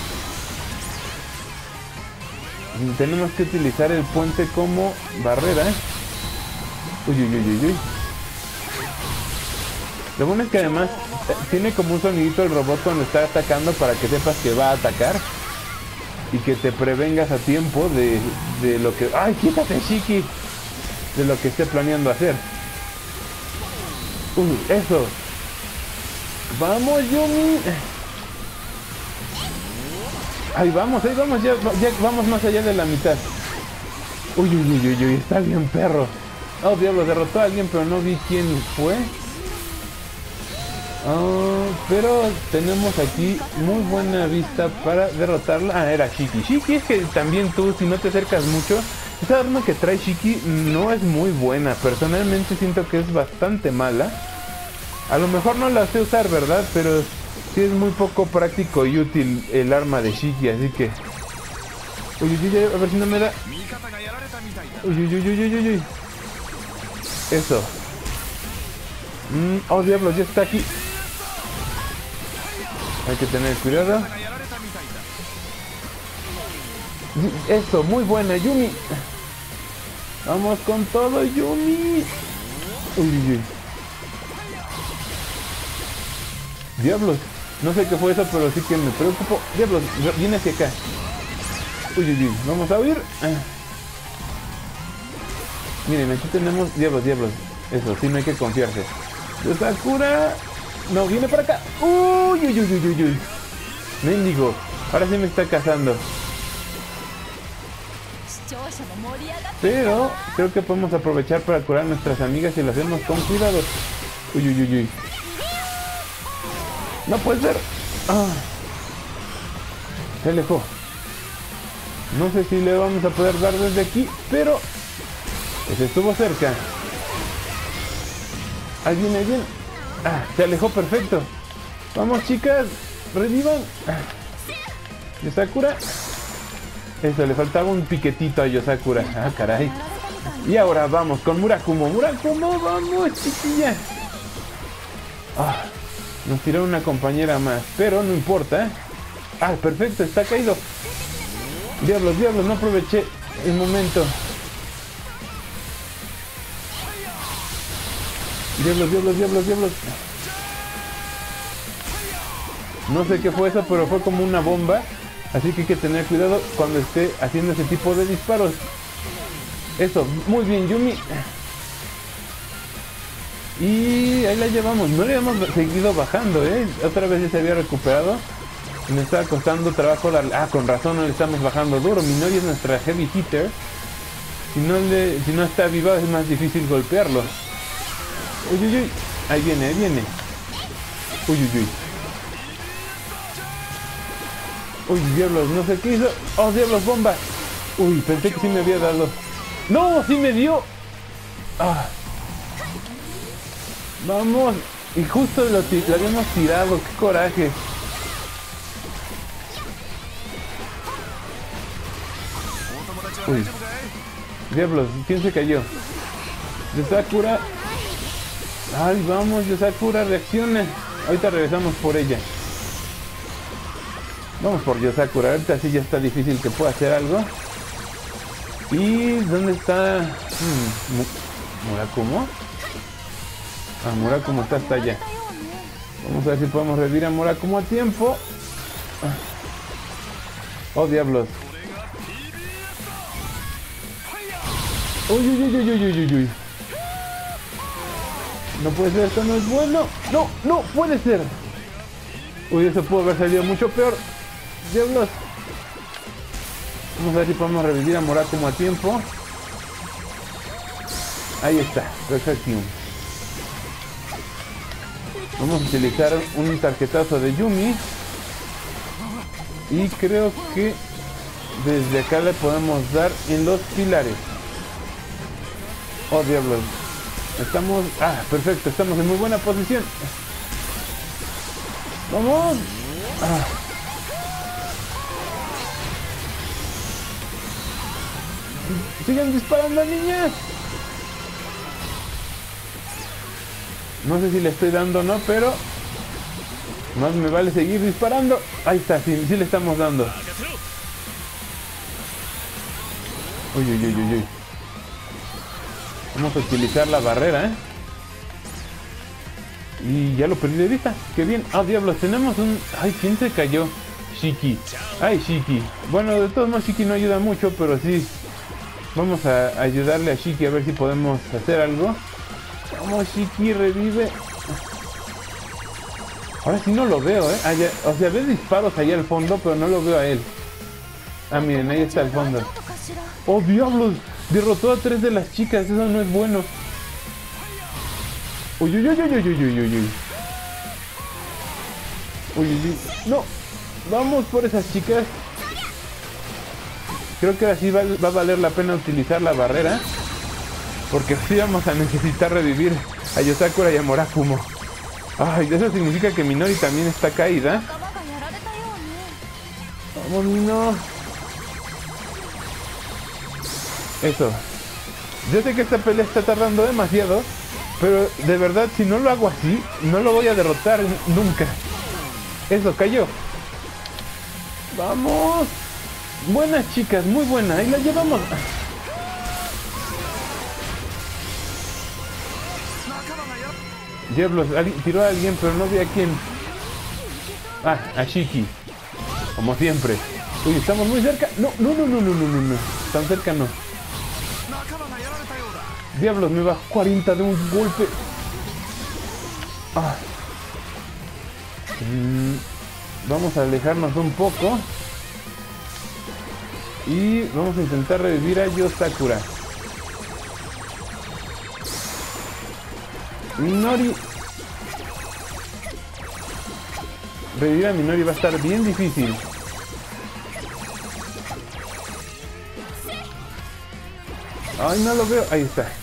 Tenemos que utilizar el puente como barrera. Uy, uy, uy, uy, uy. Lo bueno es que además tiene como un sonidito el robot cuando está atacando para que sepas que va a atacar. y que te prevengas a tiempo de lo que... ¡Ay, quítate, Shiki! De lo que esté planeando hacer. Eso. Vamos, Yumi. Ahí vamos, ya vamos más allá de la mitad. Uy, está bien perro. Oh, diablo, derrotó a alguien, pero no vi quién fue. Pero tenemos aquí muy buena vista para derrotarla. Ah, era Shiki. Shiki es que también tú, si no te acercas mucho, esa arma que trae Shiki no es muy buena. Personalmente siento que es bastante mala. A lo mejor no la sé usar, ¿verdad? Pero sí es muy poco práctico y útil el arma de Shiki, así que... Uy, a ver si no me da... Uy. Eso. Oh, diablos, ya está aquí. Hay que tener cuidado. Eso, muy buena, Yumi. Vamos con todo, Yumi. Uy. Diablos, no sé qué fue eso, pero sí que me preocupo. Diablos, viene hacia acá. Uy, vamos a huir. Miren, aquí tenemos... Diablos. Eso, sí, no hay que confiarse. De Sakura. No, viene para acá. Uy. Mendigo, ahora sí me está cazando. Pero creo que podemos aprovechar para curar a nuestras amigas y lo hacemos con cuidado. Uy. No puede ser. Se alejó. No sé si le vamos a poder dar desde aquí, pero ese estuvo cerca. Ahí viene bien. Se alejó perfecto. Vamos, chicas, revivan. Yosakura. Eso, le faltaba un piquetito a Yosakura. Caray. Y ahora vamos con Murakumo. Vamos, chiquilla. Nos tiró una compañera más, pero no importa. Perfecto, está caído. Diablos, no aproveché el momento. Diablos. No sé qué fue eso, pero fue como una bomba. Así que hay que tener cuidado cuando esté haciendo ese tipo de disparos. Eso, muy bien, Yumi. Y ahí la llevamos. No le hemos seguido bajando, Otra vez ya se había recuperado. Me estaba costando trabajo darle... con razón no le estamos bajando duro. Minori es nuestra heavy hitter. Si no está viva es más difícil golpearlo. Uy. Ahí viene. Uy. Uy, diablos, no sé qué hizo. Oh, diablos, bomba. Uy, pensé que sí me había dado. ¡No! ¡Sí me dio! Vamos. Y justo lo habíamos tirado. ¡Qué coraje! Uy. Diablos, ¿quién se cayó? Yosakura. Ay, vamos, Yosakura, reacciona. Ahorita regresamos por ella. Vamos por Yosakura. Ahorita sí ya está difícil que pueda hacer algo. ¿Y dónde está? ¿Murakumo? Murakumo está hasta allá. Vamos a ver si podemos revivir a Murakumo a tiempo. Oh, diablos. Uy. No puede ser, esto no es bueno. No puede ser. Uy, eso pudo haber salido mucho peor. Diablos. Vamos a ver si podemos revivir a Murakumo a tiempo. Ahí está, perfecto. Vamos a utilizar un tarjetazo de Yumi. Y creo que desde acá le podemos dar en los pilares. Oh, diablos. Estamos... perfecto, estamos en muy buena posición. ¡Vamos! ¡Sigan disparando, niñas! No sé si le estoy dando o no, pero... más me vale seguir disparando. Ahí está, sí le estamos dando. Uy. Vamos a utilizar la barrera, Y ya lo perdí de vista. ¡Qué bien! ¡Ah, diablos! Tenemos un... ¡Ay! ¿Quién se cayó? Shiki. Ay, Shiki. Bueno, de todos modos Shiki no ayuda mucho, pero sí. Vamos a ayudarle a Shiki a ver si podemos hacer algo. Vamos, Shiki, revive. Ahora sí no lo veo, allá, o sea, veo disparos allá al fondo, pero no lo veo a él. Ah, miren, ahí está al fondo. ¡Oh, diablos! Derrotó a 3 de las chicas, eso no es bueno. Uy, uy, uy, uy, uy, uy, uy, uy. Uy, uy, uy. No, vamos por esas chicas. Creo que ahora sí va a valer la pena utilizar la barrera. Porque sí vamos a necesitar revivir a Yosakura y a Murakumo. Ay, eso significa que Minori también está caída. Vamos, Mino. Eso. Yo sé que esta pelea está tardando demasiado, pero de verdad si no lo hago así, no lo voy a derrotar nunca. Eso, cayó. Vamos. Buenas chicas, muy buena. Ahí la llevamos. Diablos, tiró a alguien, pero no vi a quién. Ah, a Shiki. Como siempre. Uy, estamos muy cerca. No, no, no, no, no, no, no, no. Tan cerca no. Diablos, me bajó 40 de un golpe. Ah. Vamos a alejarnos un poco. Y vamos a intentar revivir a Yosakura. Minori. Revivir a Minori va a estar bien difícil. Ay, no lo veo. Ahí está.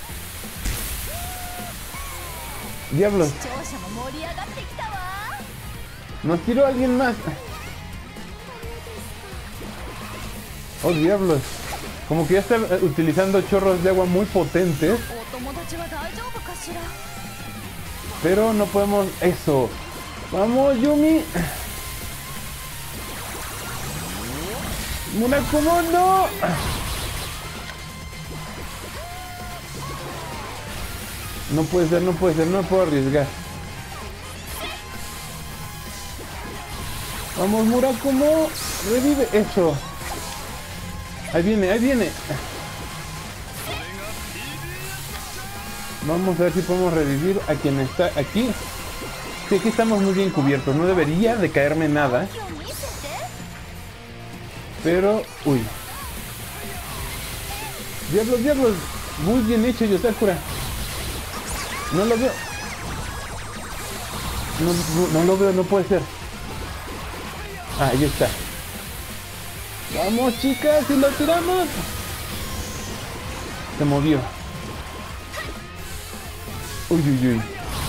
Diablos. Nos tiró alguien más. Oh, diablos. Como que ya está utilizando chorros de agua muy potentes. Pero no podemos... Eso. Vamos, Yumi. Murakumo, no. No puede ser, no puede ser. No puedo arriesgar. Vamos, Murakumo. Revive. Eso. Ahí viene, ahí viene. Vamos a ver si podemos revivir a quien está aquí. Sí, aquí estamos muy bien cubiertos. No debería de caerme nada. Pero... Uy. Diablos, diablos. Muy bien hecho, Yosakura. No lo veo. No lo veo, no puede ser. Ah, ahí está. Vamos, chicas, y lo tiramos. Se movió. Uy, uy, uy.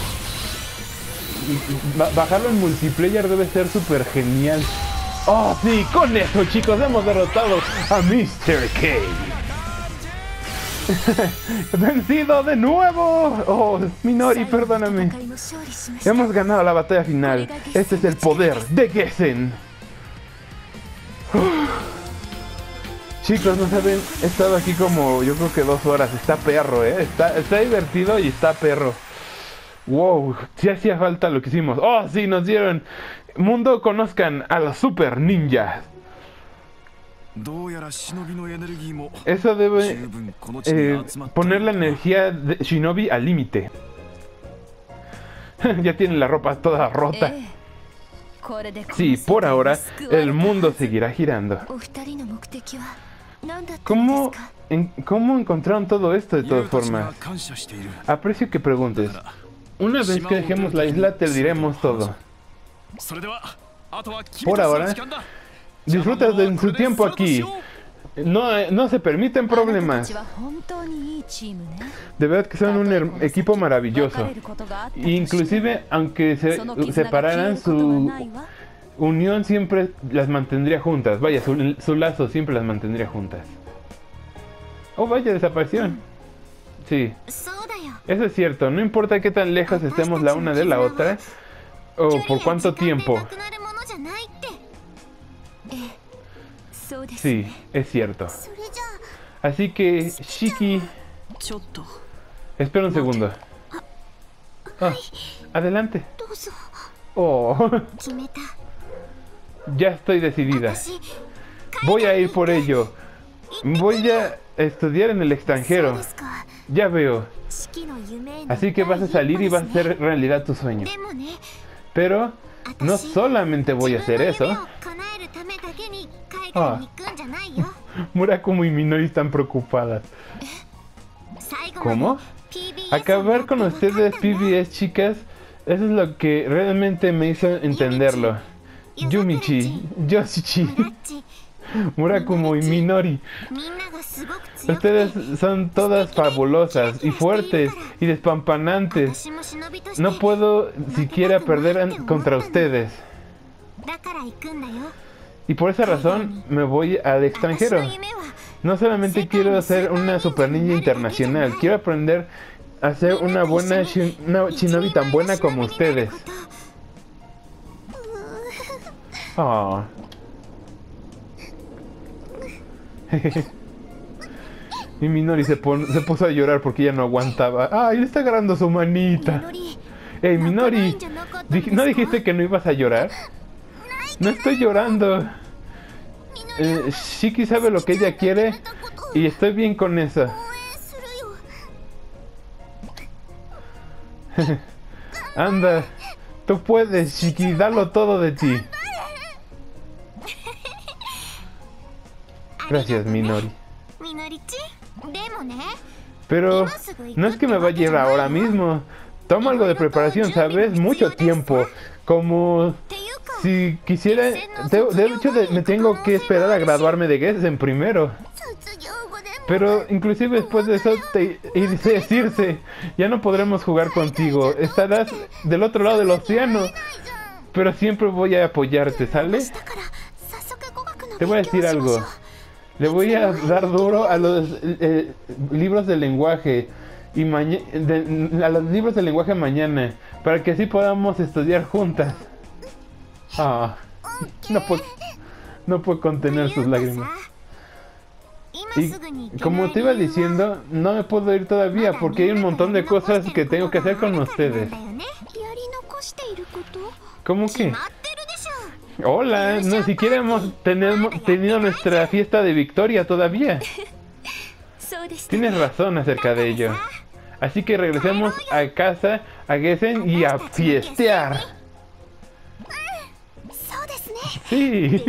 Bajarlo en multiplayer debe ser súper genial. Oh, sí, con eso, chicos, hemos derrotado a Mr. K. ¡Vencido de nuevo! Oh, Minori, perdóname. Hemos ganado la batalla final. Este es el poder de Gessen. Chicos, no saben, he estado aquí como yo creo que 2 horas. Está perro, está divertido y está perro. Wow, sí hacía falta lo que hicimos. Oh, sí, nos dieron. Mundo, conozcan a los super ninjas. Eso debe poner la energía de Shinobi al límite. Ya tienen la ropa toda rota. Sí, por ahora el mundo seguirá girando. ¿Cómo encontraron todo esto de todas formas? Aprecio que preguntes. Una vez que dejemos la isla te diremos todo. Por ahora, disfruta de su tiempo aquí. No se permiten problemas. De verdad que son un equipo maravilloso. Inclusive, aunque se separaran, su unión siempre las mantendría juntas. Vaya, su lazo siempre las mantendría juntas. Oh, vaya, desaparecieron. Sí, eso es cierto. No importa qué tan lejos estemos la una de la otra o por cuánto tiempo. Sí, es cierto. Así que, Shiki... Espera un segundo. Oh, adelante. Oh. Ya estoy decidida. Voy a ir por ello. Voy a estudiar en el extranjero. Ya veo. Así que vas a salir y vas a hacer realidad tu sueño. Pero no solamente voy a hacer eso. Murakumo y Minori están preocupadas. ¿Cómo? Acabar con ustedes, PBS, chicas. Eso es lo que realmente me hizo entenderlo. Yumichi, Yoshichi, Murakumo y Minori. Ustedes son todas fabulosas y fuertes y despampanantes. No puedo siquiera perder contra ustedes. Y por esa razón me voy al extranjero. No solamente quiero ser una super ninja internacional, quiero aprender a ser una buena shinobi tan buena como ustedes. Oh. Y Minori se puso a llorar porque ya no aguantaba. ¡Ay, le está agarrando su manita! ¡Ey, Minori! ¿No dijiste que no ibas a llorar? No estoy llorando. Shiki sabe lo que ella quiere y estoy bien con eso. Anda, tú puedes, Shiki, dalo todo de ti. Gracias, Minori. Pero no es que me vaya a ir ahora mismo. Toma algo de preparación, ¿sabes? Mucho tiempo. Como si quisiera... De hecho, me tengo que esperar a graduarme de Gessen primero. Pero inclusive después de eso decirse, ya no podremos jugar contigo. Estarás del otro lado del océano. Pero siempre voy a apoyarte, ¿sale? Te voy a decir algo. Le voy a dar duro a los libros de lenguaje y a los libros de lenguaje mañana, para que así podamos estudiar juntas. Ah, no puedo contener sus lágrimas. Y como te iba diciendo, no me puedo ir todavía porque hay un montón de cosas que tengo que hacer con ustedes. ¿Cómo que? Hola, no siquiera hemos tenido nuestra fiesta de victoria todavía. Tienes razón acerca de ello. Así que regresemos a casa, a Gessen y a fiestear. Sí.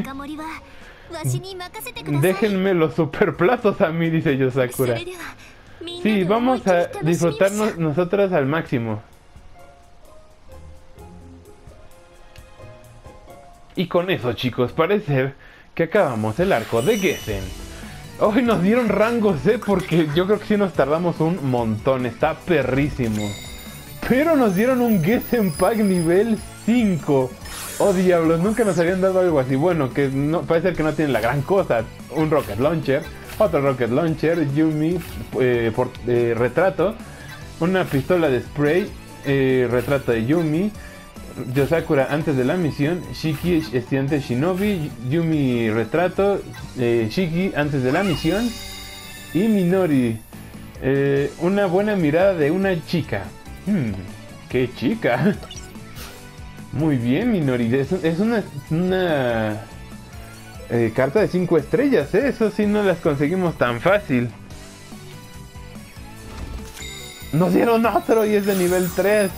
Déjenme los superplatos a mí, dice Yosakura. Sí, vamos a disfrutarnos nosotras al máximo. Y con eso, chicos, parece que acabamos el arco de Gessen. Hoy nos dieron rangos, porque yo creo que sí nos tardamos un montón. Está perrísimo. Pero nos dieron un Gessen Pack nivel 5. Oh diablos, nunca nos habían dado algo así. Bueno, que no, parece que no tiene la gran cosa. Un Rocket Launcher, otro Rocket Launcher, Yumi, retrato, una pistola de spray, retrato de Yumi, Yosakura antes de la misión, Shiki estudiante Shinobi, Yumi retrato, Shiki antes de la misión y Minori una buena mirada de una chica. ¿Qué chica? Muy bien, Minori, es una carta de 5 estrellas, eso sí no las conseguimos tan fácil. Nos dieron otro y es de nivel 3.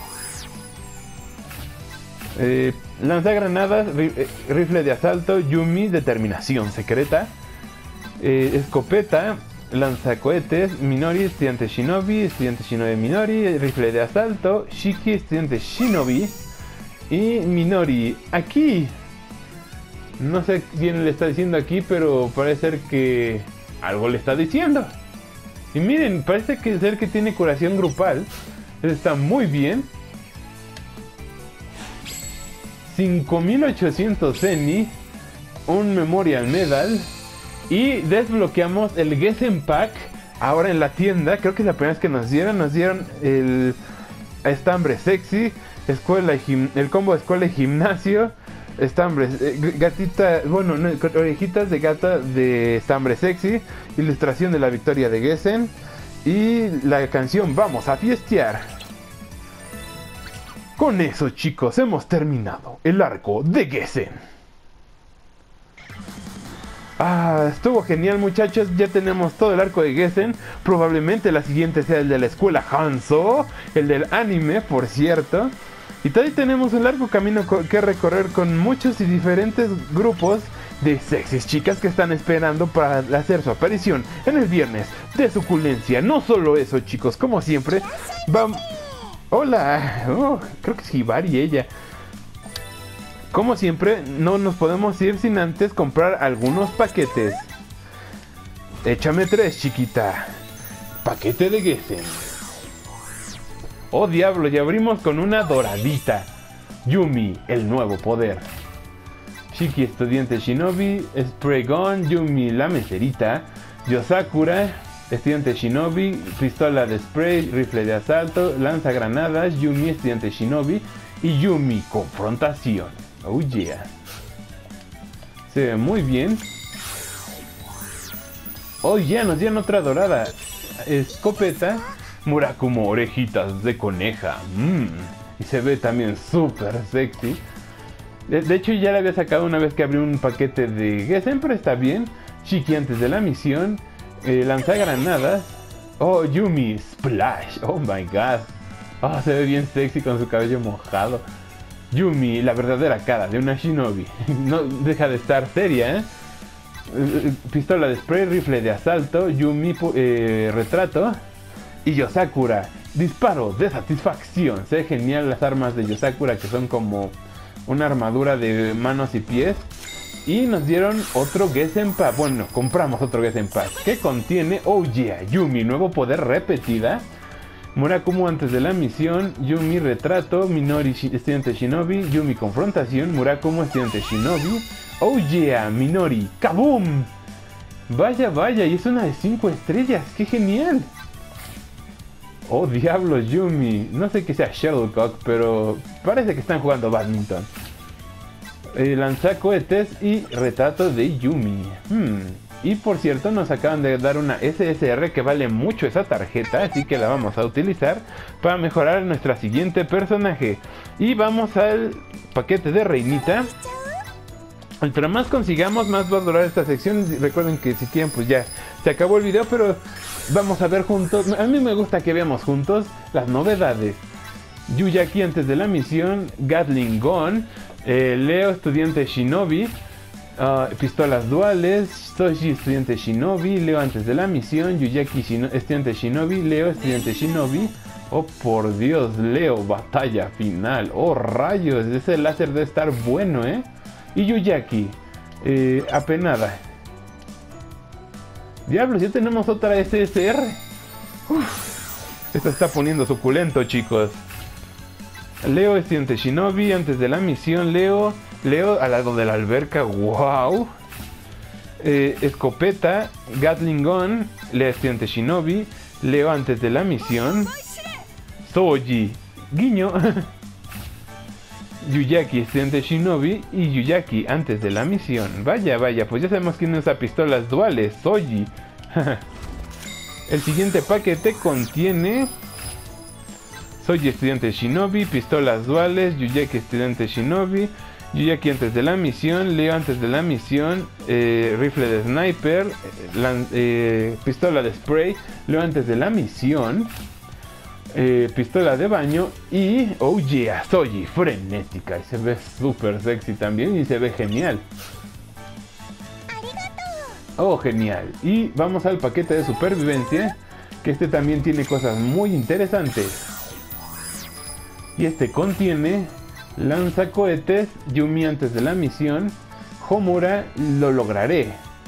Lanzagranadas, rifle de asalto, Yumi, determinación secreta, escopeta, lanzacohetes, Minori, estudiante Shinobi Minori, rifle de asalto, Shiki, estudiante Shinobi y Minori. Aquí no sé quién le está diciendo aquí, pero parece ser que algo le está diciendo. Y miren, parece ser que tiene curación grupal. Eso está muy bien. 5800 Zenny, un Memorial Medal y desbloqueamos el Gessen Pack ahora en la tienda. Creo que es la primera vez que nos dieron el estambre sexy, el combo de escuela y gimnasio, estambres, orejitas de gata de estambre sexy, ilustración de la victoria de Gessen y la canción Vamos a fiestear. Con eso, chicos, hemos terminado el arco de Gessen. Estuvo genial, muchachos. Ya tenemos todo el arco de Gessen. Probablemente la siguiente sea el de la escuela Hanzo, el del anime, por cierto. Y todavía tenemos un largo camino que recorrer con muchos y diferentes grupos de sexys chicas que están esperando para hacer su aparición en el viernes de suculencia. No solo eso, chicos, como siempre, vamos... Hola, creo que es Hibari ella. Como siempre, no nos podemos ir sin antes comprar algunos paquetes. Échame 3, chiquita. Paquete de Gessen. Oh, diablo, y abrimos con una doradita. Yumi, el nuevo poder. Shiki, estudiante Shinobi. Spray Gun, Yumi, la meserita. Yosakura, estudiante Shinobi. Pistola de spray, rifle de asalto. Lanza granadas, Yumi, estudiante Shinobi. Y Yumi, confrontación. Oh yeah. Se ve muy bien. Oh yeah, nos dieron otra dorada. Escopeta. Murakumo, orejitas de coneja. Y se ve también súper sexy. De hecho ya le había sacado una vez que abrí un paquete de Gessen, pero está bien. Shiki antes de la misión. Lanzagranadas. Oh, Yumi, Splash. Oh my god. Oh, se ve bien sexy con su cabello mojado. Yumi, la verdadera cara de una shinobi. No deja de estar seria, ¿eh? Pistola de spray, rifle de asalto. Yumi, retrato. Y Yosakura, disparo de satisfacción. Se ve genial las armas de Yosakura, que son como una armadura de manos y pies. Y nos dieron otro Gessen Pack. Bueno, compramos otro Gessen Pack que contiene, oh yeah, Yumi, nuevo poder repetida. Murakumo antes de la misión, Yumi retrato, Minori estudiante Shinobi, Yumi confrontación, Murakumo estudiante Shinobi, oh yeah, Minori, ¡kaboom! Vaya, vaya, y es una de 5 estrellas, ¡qué genial! Oh diablos, Yumi, no sé qué sea Shuttlecock, pero parece que están jugando badminton. Lanzacohetes y retrato de Yumi. Y por cierto, nos acaban de dar una SSR que vale mucho esa tarjeta, así que la vamos a utilizar para mejorar nuestra siguiente personaje. Y vamos al paquete de Reinita. Entre más consigamos, más va a durar esta sección. Recuerden que si quieren, pues ya se acabó el video, pero vamos a ver juntos. A mí me gusta que veamos juntos las novedades. Yuyaki antes de la misión, Gatling Gun, Leo estudiante Shinobi. Pistolas duales, Soji estudiante Shinobi, Leo antes de la misión, Yuyaki estudiante Shinobi, Leo estudiante Shinobi. Oh por Dios, Leo, batalla final. Oh rayos, ese láser debe estar bueno, Y Yuyaki, apenada. Diablos, ya tenemos otra SSR. Esto está poniendo suculento, chicos. Leo estudiante Shinobi antes de la misión, Leo al lado de la alberca, wow. Escopeta, Gatling Gun, Leo estudiante Shinobi, Leo antes de la misión, Soji, guiño. Yuyaki estudiante Shinobi y Yuyaki antes de la misión. Vaya, vaya, pues ya sabemos quién usa pistolas duales, Soji. El siguiente paquete contiene Soji estudiante Shinobi, pistolas duales, Yuyaki estudiante Shinobi, Yuyaki antes de la misión, Leo antes de la misión, rifle de sniper, pistola de spray, Leo antes de la misión, pistola de baño y, oh yeah, Soji frenética. Y se ve súper sexy también y se ve genial. Oh, genial. Y vamos al paquete de supervivencia, que este también tiene cosas muy interesantes. Y este contiene lanzacohetes, Yumi antes de la misión, Homura, lo lograré.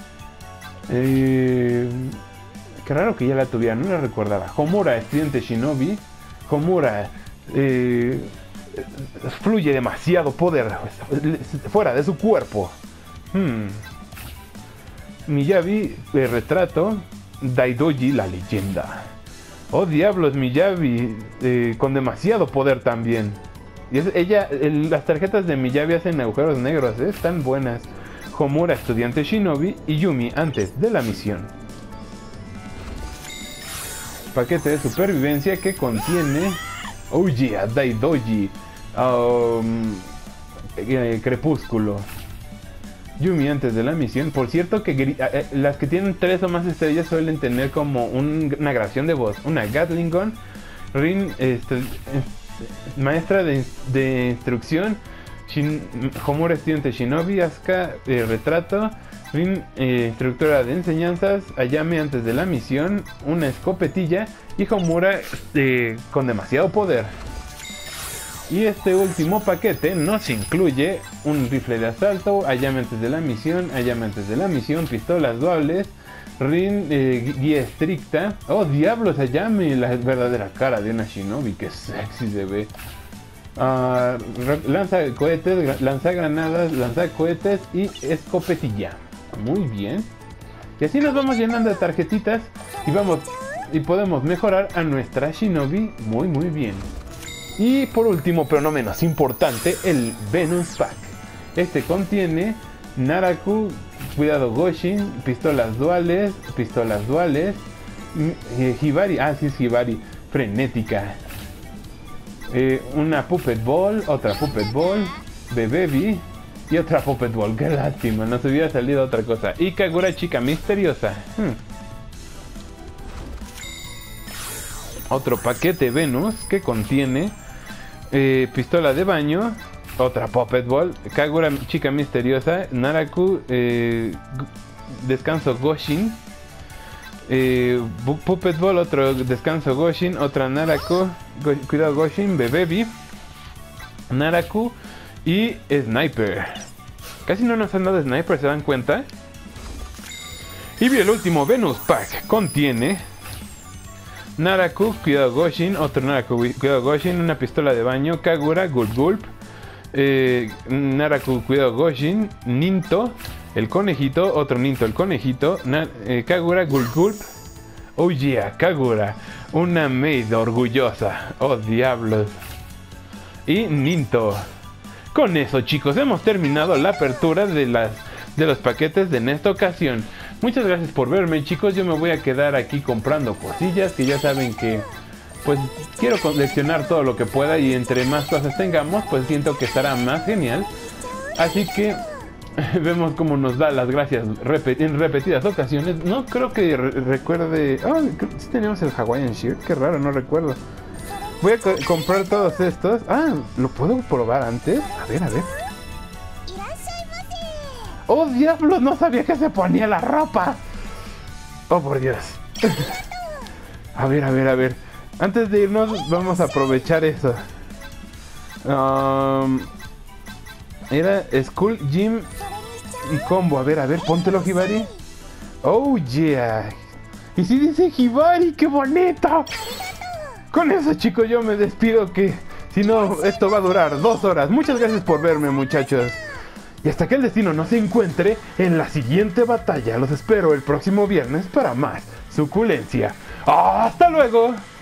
Qué raro que ya la tuviera, no la recordaba. Homura, estudiante Shinobi. Homura, fluye demasiado poder fuera de su cuerpo. Miyabi, retrato, Daidoji, la leyenda. Oh diablos, Miyabi, con demasiado poder también. Y las tarjetas de Miyabi hacen agujeros negros, están buenas. Homura, estudiante Shinobi y Yumi antes de la misión. Paquete de supervivencia que contiene, oh yeah, Daidoji, Crepúsculo, Yumi antes de la misión. Por cierto que las que tienen 3 o más estrellas suelen tener como una grabación de voz. Una Gatling Gun, Rin, maestra de instrucción, Homura estudiante Shinobi, Asuka retrato, Rin instructora de enseñanzas, Ayame antes de la misión, una escopetilla y Homura con demasiado poder. Y este último paquete nos incluye un rifle de asalto, Ayame antes de la misión, pistolas duales, Rin, guía estricta. Oh diablos, Ayame, la verdadera cara de una Shinobi, que sexy se ve. Lanza cohetes, lanza granadas, lanza cohetes y escopetilla. Muy bien. Y así nos vamos llenando de tarjetitas y podemos mejorar a nuestra Shinobi muy bien. Y por último, pero no menos importante, el Venus Pack. Este contiene Naraku, cuidado Goshin, pistolas duales, Hibari, sí es Hibari, frenética. Una Puppet Ball, otra Puppet Ball, Baby y otra Puppet Ball. Qué lástima, nos hubiera salido otra cosa. Y Kagura, chica misteriosa. Otro paquete Venus que contiene pistola de baño, otra Puppet Ball, Kagura, chica misteriosa, Naraku, descanso Goshin, Puppet Ball, otro descanso Goshin, otra Naraku, cuidado Goshin, Baby, Naraku y Sniper. Casi no nos han dado Sniper, ¿se dan cuenta? Y bien, el último Venus Pack contiene Naraku, cuidado Goshin, otro Naraku, cuidado Goshin, una pistola de baño, Kagura, Gulp, Naraku, cuidado Goshin, Ninto, el conejito, otro Ninto, el conejito, Kagura, Gulp, oh yeah, Kagura, una maid orgullosa, oh diablos, y Ninto. Con eso, chicos, hemos terminado la apertura de los paquetes de esta ocasión. Muchas gracias por verme, chicos. Yo me voy a quedar aquí comprando cosillas, que ya saben que pues quiero coleccionar todo lo que pueda, y entre más cosas tengamos, pues siento que estará más genial. Así que vemos cómo nos da las gracias en repetidas ocasiones. No creo que recuerde... sí tenemos el Hawaiian Shirt, qué raro, no recuerdo. Voy a comprar todos estos. ¿Lo puedo probar antes? A ver. ¡Oh, diablos! No sabía que se ponía la ropa. ¡Oh, por Dios! A ver. Antes de irnos, vamos a aprovechar eso. Era School, Gym y Combo. A ver, póntelo, Hibari. ¡Oh, yeah! Y si dice Hibari, ¡qué bonito! Con eso, chicos, yo me despido, que si no, esto va a durar 2 horas. Muchas gracias por verme, muchachos. Y hasta que el destino nos encuentre en la siguiente batalla. Los espero el próximo viernes para más suculencia. ¡Hasta luego!